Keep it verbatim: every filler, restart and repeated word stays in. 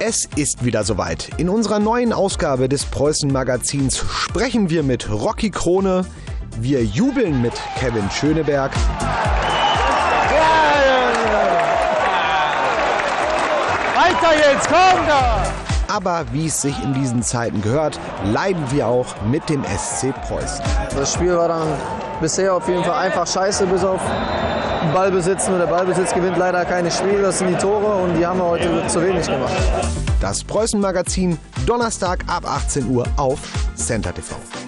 Es ist wieder soweit. In unserer neuen Ausgabe des Preußen-Magazins sprechen wir mit Rocky Krone, wir jubeln mit Kevin Schöneberg. Weiter jetzt, komm da! Aber wie es sich in diesen Zeiten gehört, leiden wir auch mit dem S C Preußen. Das Spiel war dann bisher auf jeden Fall einfach scheiße, bis auf Ballbesitz. Nur der Ballbesitz gewinnt leider keine Spiele, das sind die Tore und die haben wir heute zu wenig gemacht. Das Preußen-Magazin, Donnerstag ab achtzehn Uhr auf Center T V.